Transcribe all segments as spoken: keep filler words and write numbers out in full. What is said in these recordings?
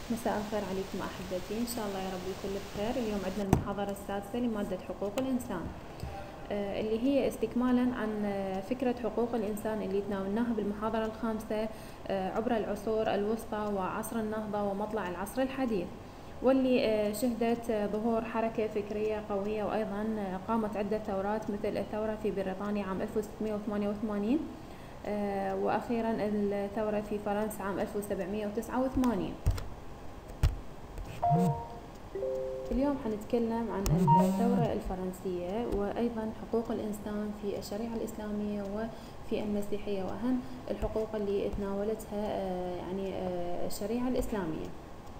مساء الخير عليكم أحبتي، إن شاء الله يا رب الكل بخير. اليوم عندنا المحاضرة السادسة لمادة حقوق الإنسان، آه، اللي هي استكمالا عن آه، فكرة حقوق الإنسان اللي تناولناها بالمحاضرة الخامسة آه، عبر العصور الوسطى وعصر النهضة ومطلع العصر الحديث، واللي آه، شهدت آه، ظهور حركة فكرية قوية، وأيضا آه، قامت عدة ثورات مثل الثورة في بريطانيا عام ألف وستمئة وثمانية وثمانين، آه، وأخيرا الثورة في فرنسا عام ألف وسبعمئة وتسعة وثمانين. اليوم حنتكلم عن الثورة الفرنسية وأيضا حقوق الإنسان في الشريعة الإسلامية وفي المسيحية، وأهم الحقوق اللي تناولتها يعني الشريعة الإسلامية.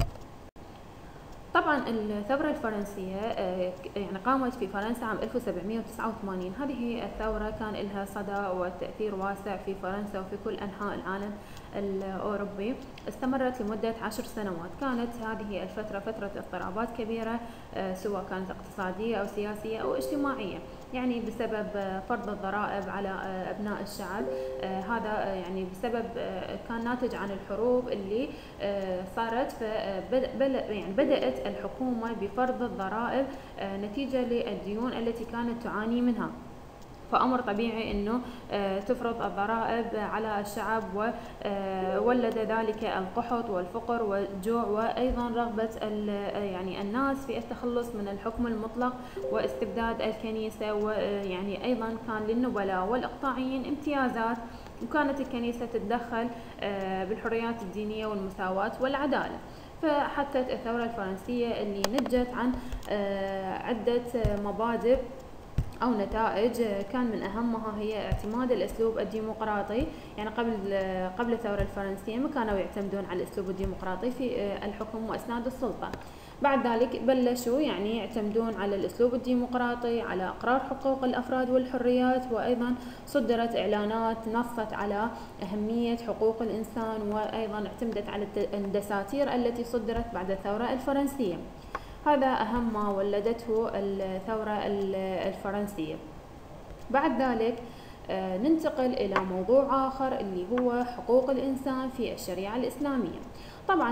طبعا الثورة الفرنسية يعني قامت في فرنسا عام ألف وسبعمئة وتسعة وثمانين. هذه الثورة كان لها صدى وتأثير واسع في فرنسا وفي كل أنحاء العالم الأوروبي، استمرت لمدة عشر سنوات. كانت هذه الفترة فترة اضطرابات كبيرة، سواء كانت اقتصادية أو سياسية أو اجتماعية، يعني بسبب فرض الضرائب على أبناء الشعب. هذا يعني بسبب كان ناتج عن الحروب اللي صارت، يعني بدأت الحكومة بفرض الضرائب نتيجة للديون التي كانت تعاني منها، فأمر طبيعي أنه تفرض الضرائب على الشعب، وولد ذلك القحط والفقر والجوع، وأيضا رغبة يعني الناس في التخلص من الحكم المطلق واستبداد الكنيسة. ويعني أيضا كان للنبلاء والإقطاعيين امتيازات، وكانت الكنيسة تتدخل بالحريات الدينية والمساواة والعدالة. فحتى الثورة الفرنسية اللي نتجت عن عدة مبادئ أو نتائج، كان من أهمها هي اعتماد الأسلوب الديمقراطي. يعني قبل قبل الثورة الفرنسية ما كانوا يعتمدون على الأسلوب الديمقراطي في الحكم وإسناد السلطة. بعد ذلك بلشوا يعني يعتمدون على الأسلوب الديمقراطي، على إقرار حقوق الأفراد والحريات، وأيضا صدرت إعلانات نصت على أهمية حقوق الإنسان، وأيضا اعتمدت على الدساتير التي صدرت بعد الثورة الفرنسية. هذا أهم ما ولدته الثورة الفرنسية. بعد ذلك ننتقل إلى موضوع آخر اللي هو حقوق الإنسان في الشريعة الإسلامية. طبعا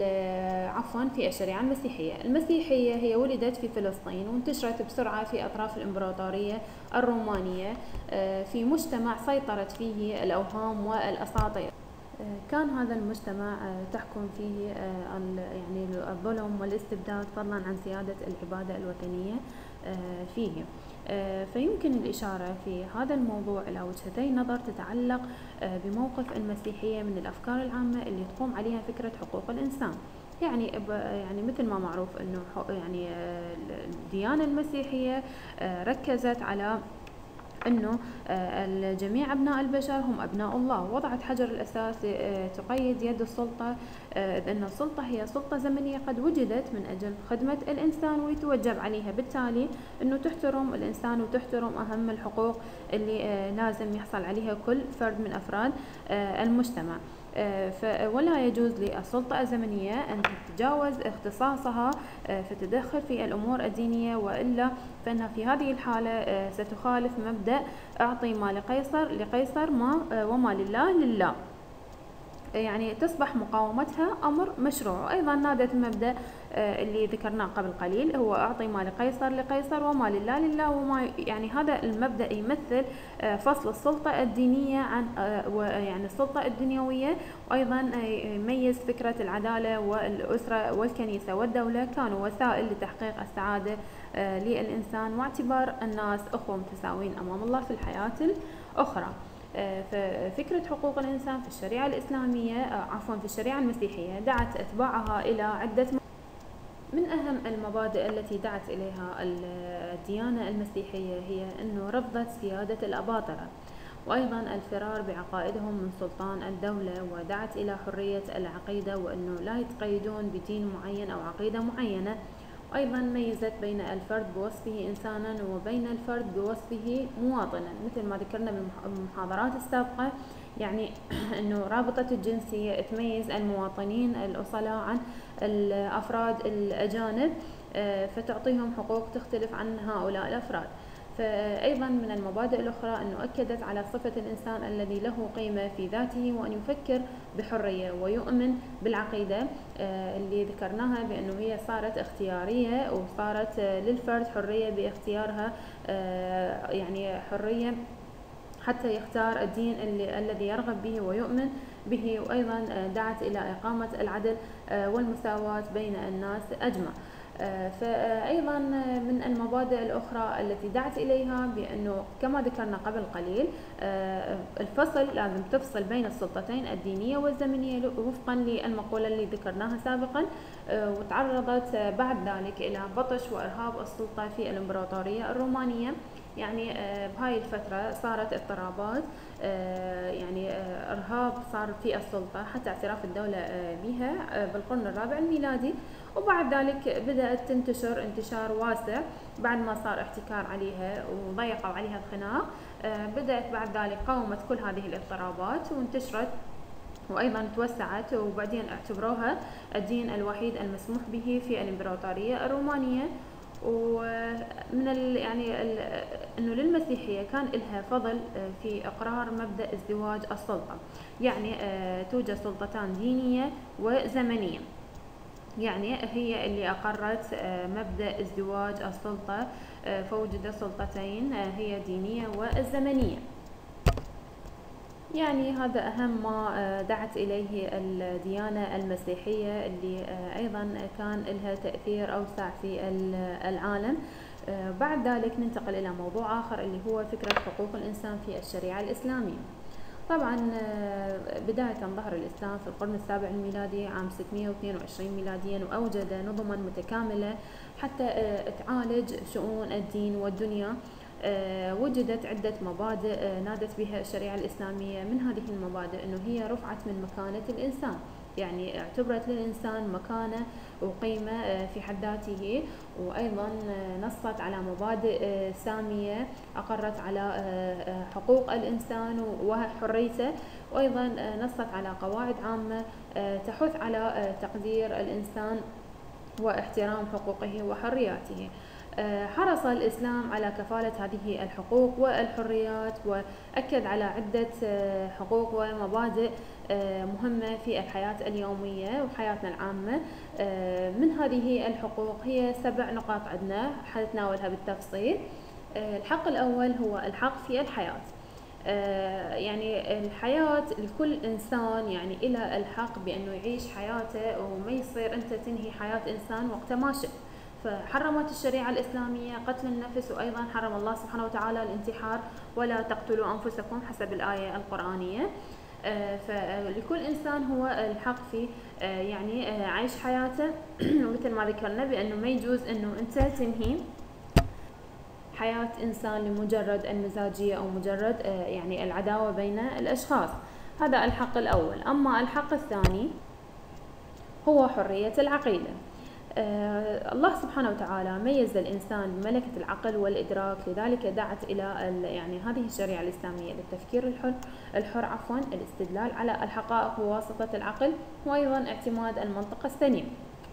عفوا في الشريعة المسيحية. المسيحية هي ولدت في فلسطين وانتشرت بسرعة في أطراف الإمبراطورية الرومانية، في مجتمع سيطرت فيه الأوهام والأساطير. كان هذا المجتمع تحكم فيه يعني الظلم والاستبداد، فضلا عن سيادة العبادة الوثنية فيه. فيمكن الإشارة في هذا الموضوع إلى وجهتي نظر تتعلق بموقف المسيحية من الأفكار العامة اللي تقوم عليها فكرة حقوق الإنسان. يعني يعني مثل ما معروف إنه يعني الديانة المسيحية ركزت على أنه الجميع أبناء البشر هم أبناء الله، وضعت حجر الأساس تقيد يد السلطة، أن السلطة هي سلطة زمنية قد وجدت من أجل خدمة الإنسان، ويتوجب عليها بالتالي أنه تحترم الإنسان وتحترم أهم الحقوق اللي لازم يحصل عليها كل فرد من أفراد المجتمع. ولا يجوز للسلطة الزمنية أن تتجاوز اختصاصها فتدخل في الأمور الدينية، وإلا فإنها في هذه الحالة ستخالف مبدأ أعطي ما لقيصر لقيصر ما وما لله لله، يعني تصبح مقاومتها أمر مشروع. وأيضا نادت المبدأ اللي ذكرناه قبل قليل، هو أعطي ما لقيصر لقيصر وما لله لله، وما يعني هذا المبدأ يمثل فصل السلطة الدينية عن يعني السلطة الدنيوية، وأيضا يميز فكرة العدالة والأسرة والكنيسة والدولة كانوا وسائل لتحقيق السعادة للإنسان، واعتبار الناس أخوة متساوين أمام الله في الحياة الأخرى. ففكرة حقوق الإنسان في الشريعة الإسلامية عفوا في الشريعة المسيحية دعت أتباعها إلى عدة. من أهم المبادئ التي دعت إليها الديانة المسيحية هي أنه رفضت سيادة الأباطرة، وأيضا الفرار بعقائدهم من سلطان الدولة، ودعت إلى حرية العقيدة، وأنه لا يتقيدون بدين معين أو عقيدة معينة. أيضا ميزت بين الفرد بوصفه إنسانا وبين الفرد بوصفه مواطنا، مثل ما ذكرنا بالمحاضرات السابقة، يعني أنه رابطة الجنسية تميز المواطنين الأصلاء عن الأفراد الأجانب، فتعطيهم حقوق تختلف عن هؤلاء الأفراد. فأيضا من المبادئ الأخرى أنه أكدت على صفة الإنسان الذي له قيمة في ذاته، وأن يفكر بحرية ويؤمن بالعقيدة اللي ذكرناها بأنه هي صارت اختيارية، وصارت للفرد حرية باختيارها، يعني حرية حتى يختار الدين اللي الذي يرغب به ويؤمن به. وأيضا دعت إلى إقامة العدل والمساواة بين الناس أجمع. فأيضا من المبادئ الأخرى التي دعت إليها بأنه كما ذكرنا قبل قليل الفصل، لازم تفصل بين السلطتين الدينية والزمنية وفقا للمقولة اللي ذكرناها سابقا. وتعرضت بعد ذلك إلى بطش وإرهاب السلطة في الإمبراطورية الرومانية. يعني بهاي الفترة صارت اضطرابات، يعني إرهاب صار في السلطة حتى اعتراف الدولة بها بالقرن الرابع الميلادي. وبعد ذلك بدأت تنتشر انتشار واسع بعد ما صار احتكار عليها وضيقوا عليها الخناق. بدأت بعد ذلك قاومت كل هذه الاضطرابات وانتشرت، وأيضا توسعت، وبعدين اعتبروها الدين الوحيد المسموح به في الإمبراطورية الرومانية. ومن ال يعني ال انه للمسيحيه كان لها فضل في اقرار مبدا ازدواج السلطه، يعني توجد سلطتان دينيه وزمنيه. يعني هي اللي اقرت مبدا ازدواج السلطه، فوجد سلطتين هي الدينيه والزمنيه. يعني هذا أهم ما دعت إليه الديانة المسيحية، اللي أيضا كان لها تأثير أوسع في العالم. بعد ذلك ننتقل إلى موضوع آخر اللي هو فكرة حقوق الإنسان في الشريعة الإسلامية. طبعا بداية ظهر الإسلام في القرن السابع الميلادي عام ستمئة واثنين وعشرين ميلاديا، وأوجد نظما متكاملة حتى تعالج شؤون الدين والدنيا. أه وجدت عدة مبادئ أه نادت بها الشريعة الإسلامية. من هذه المبادئ أنه هي رفعت من مكانة الإنسان، يعني اعتبرت للإنسان مكانة وقيمة أه في حد ذاته. وأيضا أه نصت على مبادئ أه سامية أقرت على أه حقوق الإنسان وحريته. وأيضا أه نصت على قواعد عامة أه تحث على أه تقدير الإنسان واحترام حقوقه وحرياته. حرص الإسلام على كفالة هذه الحقوق والحريات، وأكد على عدة حقوق ومبادئ مهمة في الحياة اليومية وحياتنا العامة. من هذه الحقوق هي سبع نقاط عندنا حنتناولها بالتفصيل. الحق الأول هو الحق في الحياة. يعني الحياة لكل إنسان يعني إلى الحق بأنه يعيش حياته، وما يصير أنت تنهي حياة إنسان وقت ما شئت. فحرمت الشريعة الإسلامية قتل النفس، وأيضا حرم الله سبحانه وتعالى الانتحار، ولا تقتلوا أنفسكم حسب الآية القرآنية. فلكل إنسان هو الحق في يعني عيش حياته، ومثل ما ذكرنا بأنه ما يجوز أنه أنت تنهي حياة إنسان لمجرد المزاجية أو مجرد يعني العداوة بين الأشخاص. هذا الحق الأول. أما الحق الثاني هو حرية العقيدة. آه الله سبحانه وتعالى ميز الإنسان بملكة العقل والإدراك، لذلك دعت إلى يعني هذه الشريعة الإسلامية للتفكير الحر الحر عفوا الاستدلال على الحقائق بواسطة العقل، وأيضا اعتماد المنطق السليم.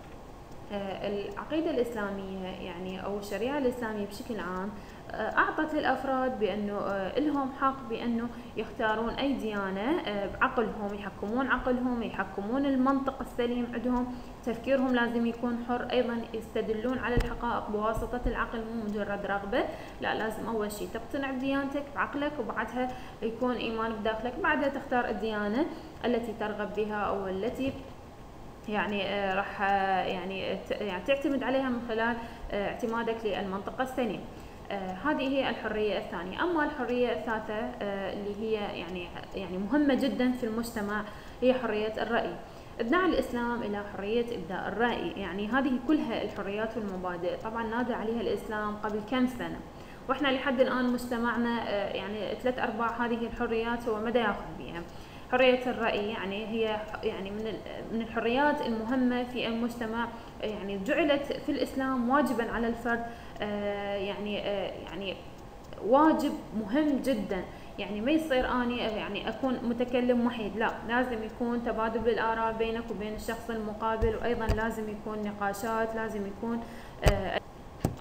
آه العقيدة الإسلامية يعني أو الشريعة الإسلامية بشكل عام آه أعطت للأفراد بأنه آه لهم حق بأنه يختارون أي ديانة آه بعقلهم، يحكمون عقلهم، يحكمون المنطق السليم عندهم، تفكيرهم لازم يكون حر. أيضا يستدلون على الحقائق بواسطة العقل، مو مجرد رغبة، لا، لازم أول شيء تقتنع بديانتك بعقلك، وبعدها يكون إيمان بداخلك، بعدها تختار الديانة التي ترغب بها أو التي يعني آه راح آه يعني يعني تعتمد عليها من خلال آه اعتمادك للمنطق السليم. آه هذه هي الحرية الثانية. أما الحرية الثالثة آه اللي هي يعني يعني مهمة جدا في المجتمع هي حرية الرأي. ابداع الإسلام إلى حرية إبداء الرأي، يعني هذه كلها الحريات والمبادئ طبعا نادى عليها الإسلام قبل كم سنة، وإحنا لحد الآن مجتمعنا آه يعني ثلاث أرباع هذه الحريات هو مدى ياخذ بها. حرية الرأي يعني هي يعني من من الحريات المهمة في المجتمع، يعني جعلت في الإسلام واجبا على الفرد، يعني يعني واجب مهم جدا. يعني ما يصير أني يعني أكون متكلم وحيد، لا، لازم يكون تبادل الآراء بينك وبين الشخص المقابل، وأيضا لازم يكون نقاشات، لازم يكون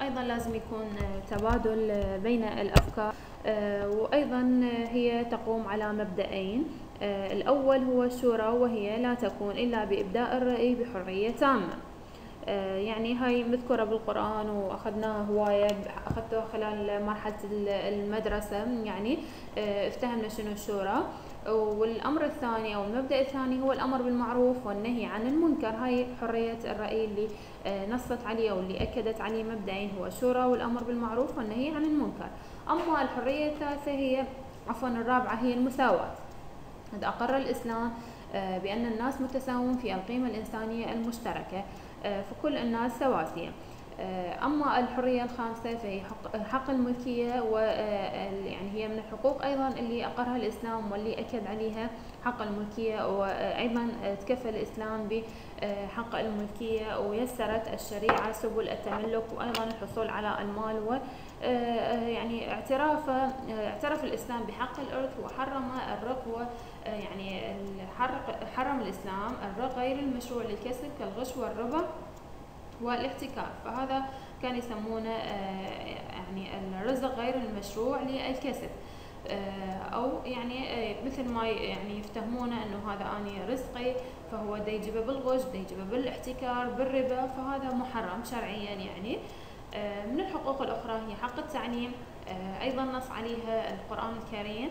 أيضا لازم يكون تبادل بين الأفكار، وأيضا هي تقوم على مبدئين. الأول هو الشورى، وهي لا تكون إلا بإبداء الرأي بحرية تامة. يعني هاي مذكورة بالقرآن وأخذناها هواية، أخذتها خلال مرحلة المدرسة، يعني افتهمنا شنو الشورى. والأمر الثاني أو المبدأ الثاني هو الأمر بالمعروف والنهي عن المنكر. هاي حرية الرأي اللي نصت عليه أو اللي أكدت عليه مبدئين، هو الشورى والأمر بالمعروف والنهي عن المنكر. أما الحرية الثالثة هي عفوا الرابعة هي المساواة. إذ أقر الإسلام بأن الناس متساوون في القيمة الإنسانية المشتركة، فكل الناس سواسية. أما الحرية الخامسة فهي حق, حق الملكية، ويعني هي من الحقوق أيضا اللي أقرها الإسلام واللي أكد عليها حق الملكية، وأيضا تكفل الإسلام بحق الملكية ويسرت الشريعة سبل التملك وأيضا الحصول على المال. و يعني اعتراف اعترف الإسلام بحق الإرث وحرم الرق، و يعني حرم الإسلام الرق غير المشروع للكسب كالغش والربا والاحتكار. فهذا كان يسمونه يعني الرزق غير المشروع للكسب، أو يعني مثل ما يعني يفتهمونه أنه هذا أني رزقي فهو دا يجيبه بالغش، دا يجيبه بالاحتكار بالربا، فهذا محرم شرعيا. يعني من الحقوق الأخرى هي حق التعليم، أيضا نص عليها القرآن الكريم،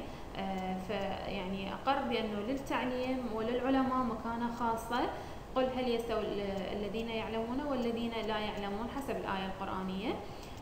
فيعني أقر بأنه للتعليم وللعلماء مكانة خاصة. قل هل يستوي الذين يعلمون والذين لا يعلمون حسب الآية القرآنية.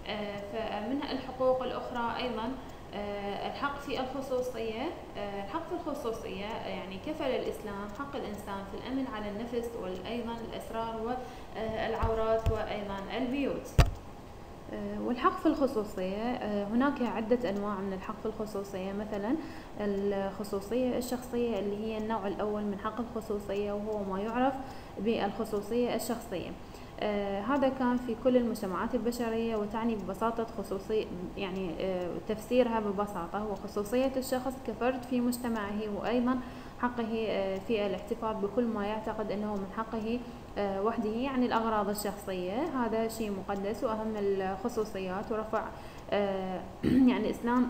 فمن الحقوق الأخرى أيضا الحق في الخصوصية. الحق في الخصوصية يعني كفل الإسلام حق الإنسان في الأمن على النفس وأيضا الأسرار والعورات وأيضا البيوت. والحق في الخصوصية هناك عدة أنواع من الحق في الخصوصية، مثلا الخصوصية الشخصية اللي هي النوع الأول من حق الخصوصية، وهو ما يعرف بالخصوصية الشخصية. آه هذا كان في كل المجتمعات البشرية، وتعني ببساطة خصوصية يعني آه تفسيرها ببساطة هو خصوصية الشخص كفرد في مجتمعه، وأيضا حقه آه في الاحتفاظ بكل ما يعتقد أنه من حقه آه وحده، يعني الأغراض الشخصية. هذا شيء مقدس وأهم الخصوصيات، ورفع آه يعني الإسلام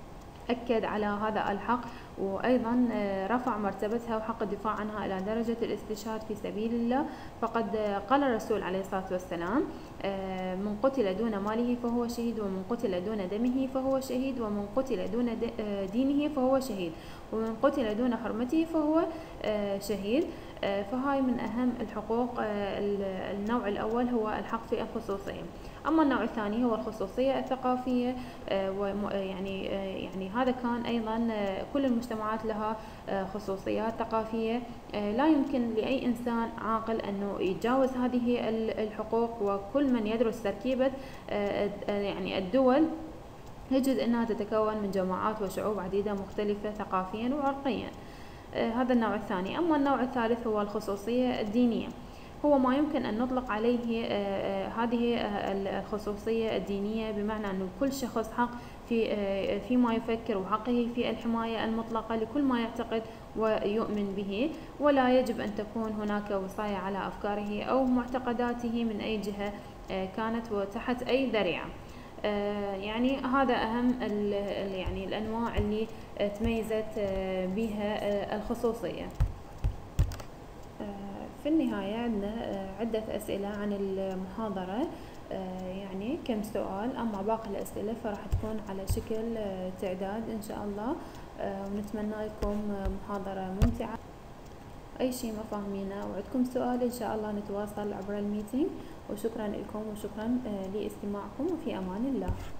أكد على هذا الحق، وأيضا رفع مرتبتها وحق الدفاع عنها إلى درجة الاستشهاد في سبيل الله. فقد قال الرسول عليه الصلاة والسلام: من قتل دون ماله فهو شهيد، ومن قتل دون دمه فهو شهيد، ومن قتل دون دينه فهو شهيد، ومن قتل دون حرمته فهو شهيد. فهاي من أهم الحقوق. النوع الأول هو الحق في الخصوصية. أما النوع الثاني هو الخصوصية الثقافية، يعني يعني هذا كان أيضا كل المجتمعات لها خصوصيات ثقافية، لا يمكن لأي إنسان عاقل أنه يتجاوز هذه الحقوق. وكل من يدرس تركيبة يعني الدول يجد أنها تتكون من جماعات وشعوب عديدة مختلفة ثقافيا وعرقيا. هذا النوع الثاني. أما النوع الثالث هو الخصوصية الدينية، هو ما يمكن أن نطلق عليه هذه الخصوصية الدينية، بمعنى أن كل شخص حق في فيما يفكر، وحقه في الحماية المطلقة لكل ما يعتقد ويؤمن به، ولا يجب أن تكون هناك وصاية على أفكاره أو معتقداته من أي جهة كانت وتحت أي ذريعة. يعني هذا أهم يعني الأنواع اللي تميزت بها الخصوصية. في النهاية عندنا عدة أسئلة عن المحاضرة، يعني كم سؤال، أما باقي الأسئلة فراح تكون على شكل تعداد إن شاء الله. ونتمنى لكم محاضرة ممتعة. أي شيء ما فاهمينه أو عندكم سؤال إن شاء الله نتواصل عبر الميتينج. وشكرا لكم وشكرا لاستماعكم، وفي أمان الله.